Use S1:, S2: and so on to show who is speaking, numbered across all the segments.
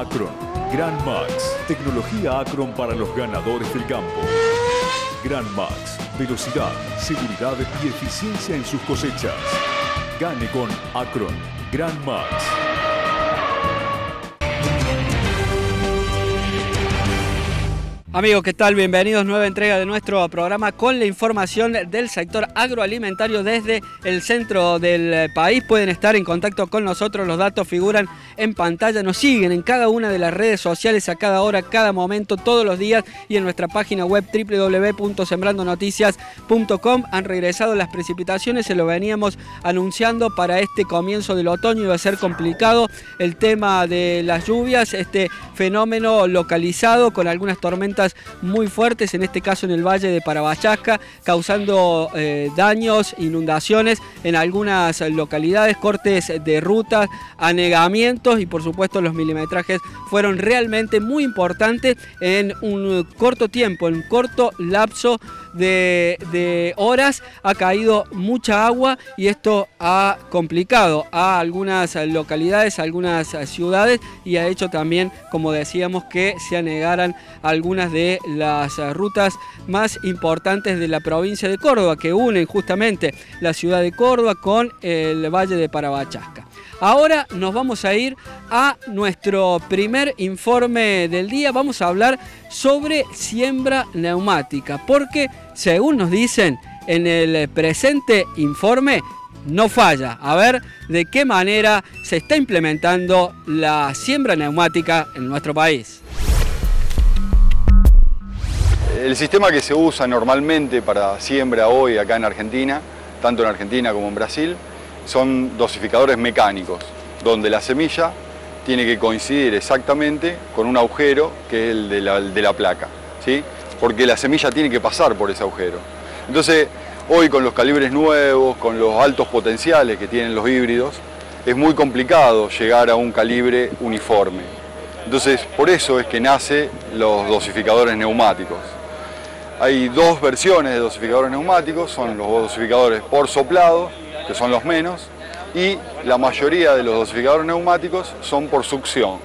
S1: Acron, Gran Max, tecnología Acron para los ganadores del campo. Gran Max, velocidad, seguridad y eficiencia en sus cosechas. Gane con Acron, Gran Max.
S2: Amigos, ¿qué tal? Bienvenidos, nueva entrega de nuestro programa con la información del sector agroalimentario desde el centro del país. Pueden estar en contacto con nosotros, los datos figuran en pantalla, nos siguen en cada una de las redes sociales a cada hora, cada momento, todos los días y en nuestra página web www.sembrandonoticias.com. Han regresado las precipitaciones, se lo veníamos anunciando para este comienzo del otoño, iba a ser complicado el tema de las lluvias, este fenómeno localizado con algunas tormentas muy fuertes, en este caso en el Valle de Parabachasca, causando daños, inundaciones en algunas localidades, cortes de rutas, anegamientos y por supuesto los milimetrajes fueron realmente muy importantes en un corto tiempo, en un corto lapso de horas. Ha caído mucha agua y esto ha complicado a algunas localidades, a algunas ciudades y ha hecho también, como decíamos, que se anegaran algunas de las rutas más importantes de la provincia de Córdoba, que unen justamente la ciudad de Córdoba con el Valle de Parabachasca. Ahora nos vamos a ir a nuestro primer informe del día. Vamos a hablar sobre siembra neumática, porque según nos dicen en el presente informe, no falla. A ver de qué manera se está implementando la siembra neumática en nuestro país.
S3: El sistema que se usa normalmente para siembra hoy acá en Argentina, tanto en Argentina como en Brasil, son dosificadores mecánicos, donde la semilla tiene que coincidir exactamente con un agujero que es el de la placa, ¿sí? Porque la semilla tiene que pasar por ese agujero. Entonces, hoy con los calibres nuevos, con los altos potenciales que tienen los híbridos, es muy complicado llegar a un calibre uniforme. Entonces, por eso es que nacen los dosificadores neumáticos. Hay dos versiones de dosificadores neumáticos, son los dosificadores por soplado, que son los menos, y la mayoría de los dosificadores neumáticos son por succión.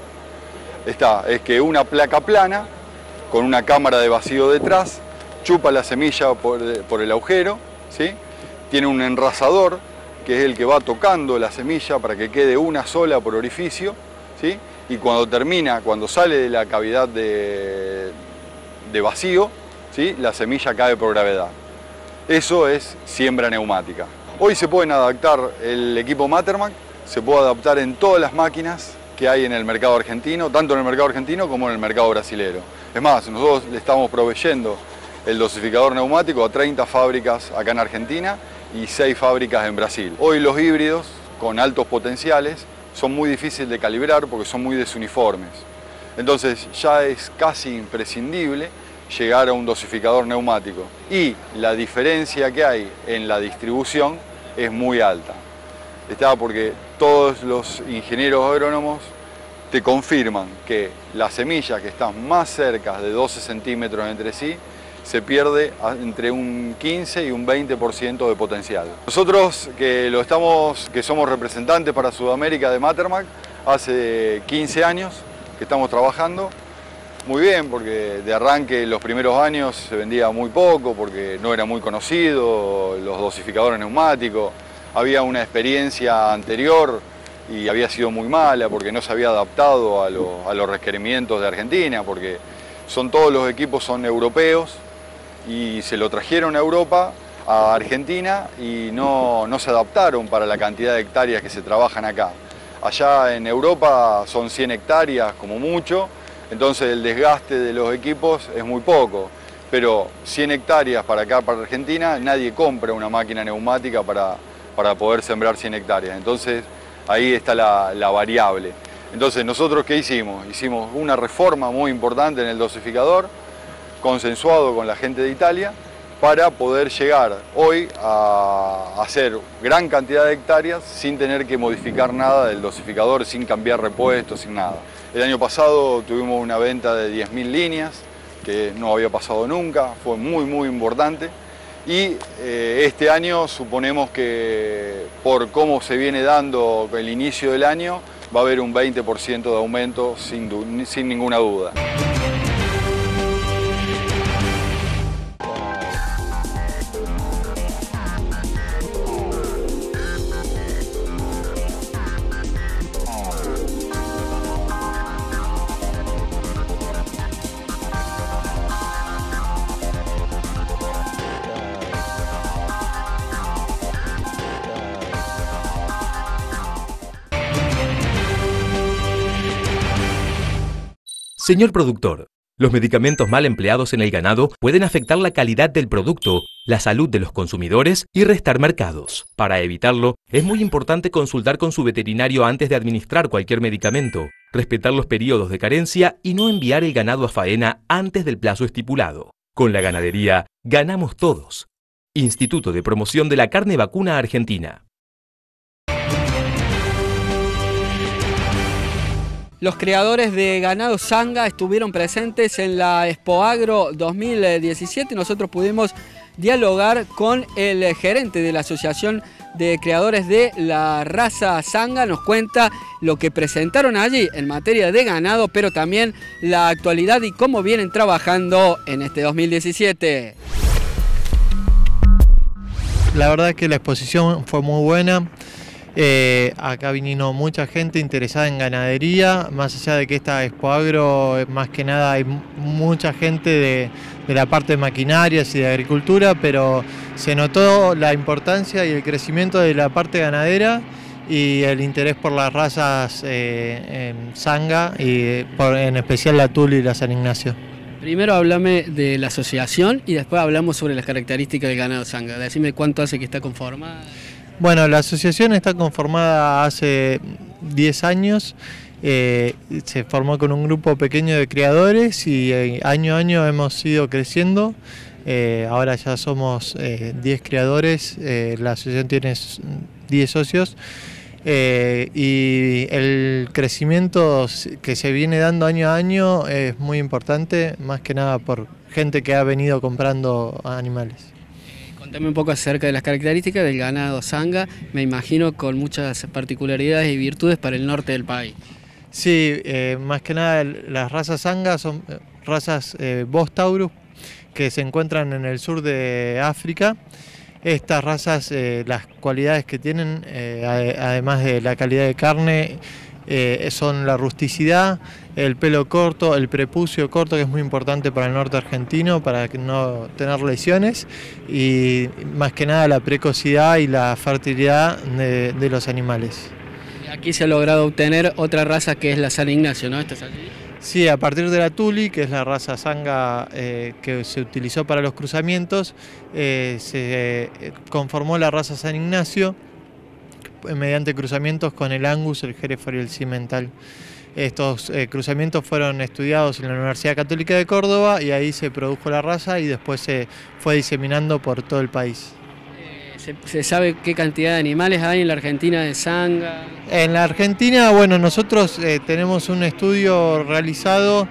S3: Es que una placa plana, con una cámara de vacío detrás, chupa la semilla por el agujero, ¿sí? Tiene un enrasador, que es el que va tocando la semilla para que quede una sola por orificio, ¿sí? Y cuando sale de la cavidad de vacío, ¿sí? La semilla cae por gravedad. Eso es siembra neumática. Hoy se pueden adaptar el equipo Matermac, se puede adaptar en todas las máquinas que hay en el mercado argentino, tanto en el mercado argentino como en el mercado brasilero. Es más, nosotros le estamos proveyendo el dosificador neumático a 30 fábricas acá en Argentina y 6 fábricas en Brasil. Hoy los híbridos con altos potenciales son muy difíciles de calibrar porque son muy desuniformes. Entonces ya es casi imprescindible llegar a un dosificador neumático. Y la diferencia que hay en la distribución es muy alta. Porque todos los ingenieros agrónomos te confirman que las semillas que están más cerca de 12 centímetros entre sí se pierde entre un 15 y un 20% de potencial. Nosotros que somos representantes para Sudamérica de Matermac, hace 15 años que estamos trabajando, muy bien, porque de arranque los primeros años se vendía muy poco, porque no era muy conocido los dosificadores neumáticos, había una experiencia anterior y había sido muy mala porque no se había adaptado a los requerimientos de Argentina, porque todos los equipos son europeos y se lo trajeron a Europa, a Argentina, y no se adaptaron para la cantidad de hectáreas que se trabajan acá. Allá en Europa son 100 hectáreas como mucho, entonces el desgaste de los equipos es muy poco, pero 100 hectáreas para acá, para Argentina, nadie compra una máquina neumática para poder sembrar 100 hectáreas. Entonces ahí está la variable. Entonces nosotros ¿qué hicimos? Hicimos una reforma muy importante en el dosificador, consensuado con la gente de Italia, para poder llegar hoy a hacer gran cantidad de hectáreas sin tener que modificar nada del dosificador, sin cambiar repuestos, sin nada. El año pasado tuvimos una venta de 10.000 líneas, que no había pasado nunca, fue muy muy importante. Y este año suponemos que por cómo se viene dando el inicio del año, va a haber un 20% de aumento sin ninguna duda.
S4: Señor productor, los medicamentos mal empleados en el ganado pueden afectar la calidad del producto, la salud de los consumidores y restar mercados. Para evitarlo, es muy importante consultar con su veterinario antes de administrar cualquier medicamento, respetar los periodos de carencia y no enviar el ganado a faena antes del plazo estipulado. Con la ganadería, ganamos todos. Instituto de Promoción de la Carne Vacuna Argentina.
S2: Los criadores de ganado Zanga estuvieron presentes en la Expoagro 2017 y nosotros pudimos dialogar con el gerente de la Asociación de Criadores de la Raza Zanga. Nos cuenta lo que presentaron allí en materia de ganado, pero también la actualidad y cómo vienen trabajando en este 2017.
S5: La verdad es que la exposición fue muy buena. Acá vino mucha gente interesada en ganadería, más allá de que esta Expoagro, más que nada hay mucha gente de la parte de maquinarias y de agricultura, pero se notó la importancia y el crecimiento de la parte ganadera y el interés por las razas Zanga y en especial la Tul y la San Ignacio.
S2: Primero háblame de la asociación y después hablamos sobre las características del ganado Zanga. Decime cuánto hace que está conformada.
S5: Bueno, la asociación está conformada hace 10 años, se formó con un grupo pequeño de criadores y año a año hemos ido creciendo. Ahora ya somos 10 criadores, la asociación tiene 10 socios y el crecimiento que se viene dando año a año es muy importante, más que nada por gente que ha venido comprando animales.
S2: Contame un poco acerca de las características del ganado Zanga, me imagino con muchas particularidades y virtudes para el norte del país.
S5: Sí, más que nada las razas Zanga son razas Bos Taurus que se encuentran en el sur de África. Estas razas, las cualidades que tienen, además de la calidad de carne, son la rusticidad, el pelo corto, el prepucio corto, que es muy importante para el norte argentino, para no tener lesiones, y más que nada la precocidad y la fertilidad de los animales.
S2: Aquí se ha logrado obtener otra raza que es la San Ignacio, ¿no? ¿Esto es así?
S5: Sí, a partir de la Tuli, que es la raza Zanga que se utilizó para los cruzamientos, se conformó la raza San Ignacio mediante cruzamientos con el Angus, el Hereford y el Cimental. Estos cruzamientos fueron estudiados en la Universidad Católica de Córdoba y ahí se produjo la raza y después se fue diseminando por todo el país.
S2: ¿Se sabe qué cantidad de animales hay en la Argentina de Zanga?
S5: En la Argentina, bueno, nosotros tenemos un estudio realizado,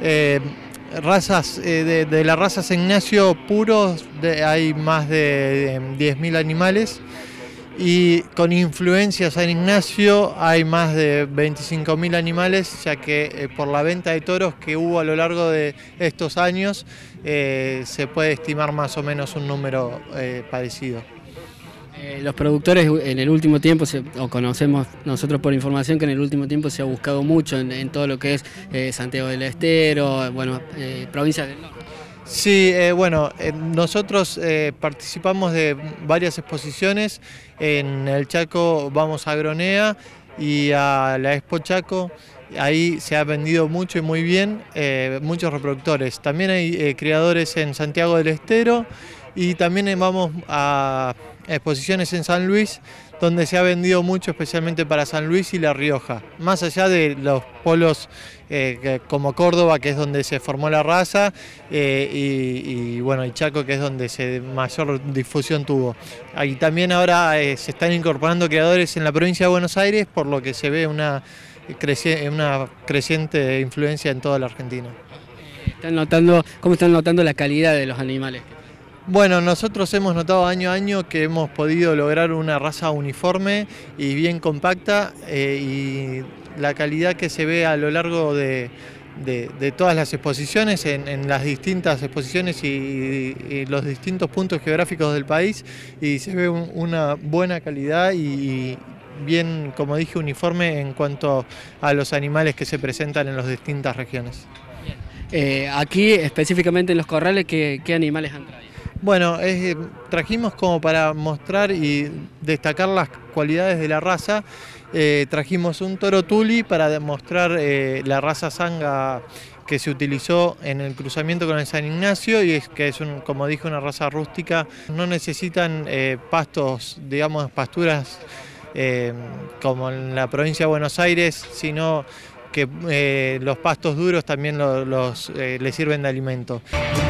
S5: razas de la raza San Ignacio puros, hay más de 10.000 animales. Y con influencia San Ignacio hay más de 25.000 animales, ya que por la venta de toros que hubo a lo largo de estos años se puede estimar más o menos un número parecido.
S2: Los productores en el último tiempo, o conocemos nosotros por información que en el último tiempo se ha buscado mucho en todo lo que es Santiago del Estero, bueno, provincias del norte.
S5: Sí, bueno, nosotros participamos de varias exposiciones. En el Chaco vamos a Agronea y a la Expo Chaco. Ahí se ha vendido mucho y muy bien, muchos reproductores. También hay criadores en Santiago del Estero y también vamos a exposiciones en San Luis, donde se ha vendido mucho, especialmente para San Luis y La Rioja. Más allá de los polos como Córdoba, que es donde se formó la raza, y bueno, y Chaco, que es donde mayor difusión tuvo. Ahí también ahora se están incorporando criadores en la provincia de Buenos Aires, por lo que se ve una creciente influencia en toda la Argentina.
S2: ¿Cómo están notando la calidad de los animales?
S5: Bueno, nosotros hemos notado año a año que hemos podido lograr una raza uniforme y bien compacta, y la calidad que se ve a lo largo de todas las exposiciones, en las distintas exposiciones y los distintos puntos geográficos del país, y se ve una buena calidad y bien, como dije, uniforme en cuanto a los animales que se presentan en las distintas regiones.
S2: Aquí, específicamente en los corrales, ¿qué animales han traído?
S5: Bueno, trajimos como para mostrar y destacar las cualidades de la raza. Trajimos un toro tuli para demostrar la raza Sanga que se utilizó en el cruzamiento con el San Ignacio, y que es, como dije, una raza rústica. No necesitan pastos, digamos, pasturas como en la provincia de Buenos Aires, sino que los pastos duros también les sirven de alimento.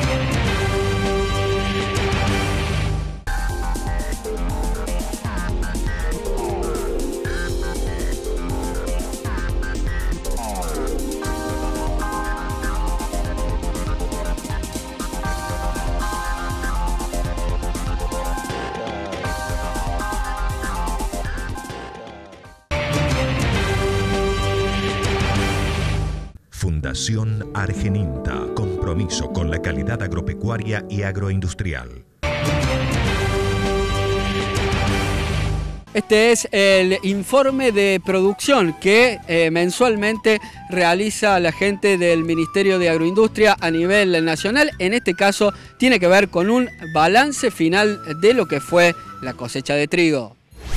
S6: Fundación Argeninta, compromiso con la calidad agropecuaria y agroindustrial.
S2: Este es el informe de producción que mensualmente realiza la gente del Ministerio de Agroindustria a nivel nacional. En este caso tiene que ver con un balance final de lo que fue la cosecha de trigo.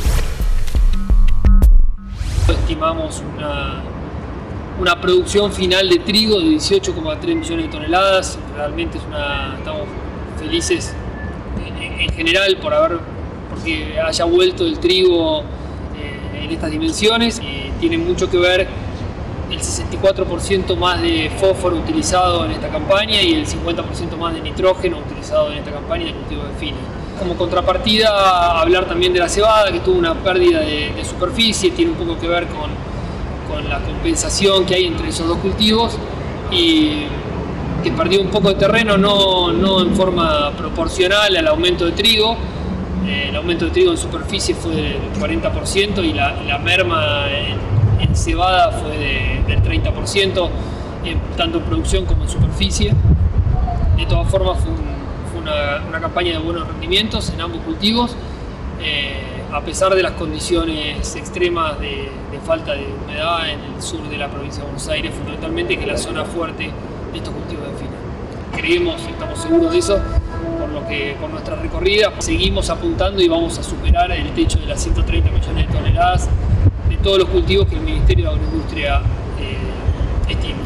S7: Estimamos una producción final de trigo de 18,3 millones de toneladas. Realmente estamos felices en general porque haya vuelto el trigo en estas dimensiones. Tiene mucho que ver el 64% más de fósforo utilizado en esta campaña y el 50% más de nitrógeno utilizado en esta campaña de cultivo de fino. Como contrapartida, hablar también de la cebada, que tuvo una pérdida de superficie. Tiene un poco que ver con la compensación que hay entre esos dos cultivos, y que perdió un poco de terreno, no en forma proporcional al aumento de trigo. El aumento de trigo en superficie fue del 40% y la merma en cebada fue del 30%, tanto en producción como en superficie. De todas formas fue una campaña de buenos rendimientos en ambos cultivos, a pesar de las condiciones extremas de falta de humedad en el sur de la provincia de Buenos Aires, fundamentalmente, que es la zona fuerte de estos cultivos de fino. Creemos, estamos seguros de eso, por nuestra recorrida seguimos apuntando y vamos a superar el techo de las 130 millones de toneladas de todos los cultivos que el Ministerio de Agroindustria estima.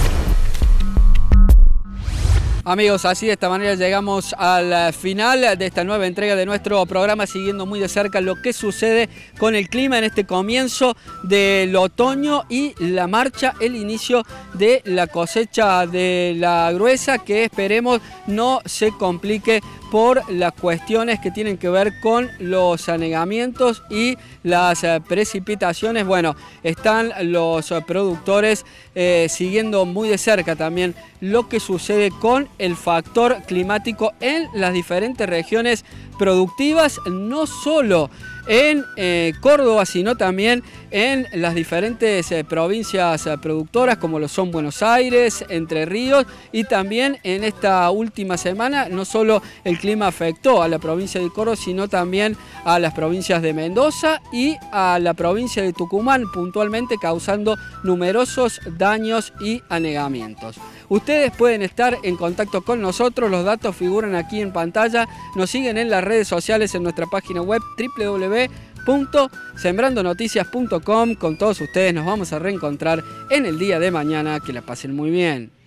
S2: Amigos, así de esta manera llegamos al final de esta nueva entrega de nuestro programa, siguiendo muy de cerca lo que sucede con el clima en este comienzo del otoño y la marcha, el inicio de la cosecha de la gruesa, que esperemos no se complique por las cuestiones que tienen que ver con los anegamientos y las precipitaciones. Bueno, están los productores siguiendo muy de cerca también lo que sucede con el factor climático en las diferentes regiones productivas, no solo en Córdoba, sino también en las diferentes provincias productoras, como lo son Buenos Aires, Entre Ríos, y también en esta última semana no solo el clima afectó a la provincia de Córdoba, sino también a las provincias de Mendoza y a la provincia de Tucumán, puntualmente causando numerosos daños y anegamientos. Ustedes pueden estar en contacto con nosotros, los datos figuran aquí en pantalla, nos siguen en las redes sociales, en nuestra página web www.sembrandonoticias.com. Con todos ustedes nos vamos a reencontrar en el día de mañana. Que la pasen muy bien.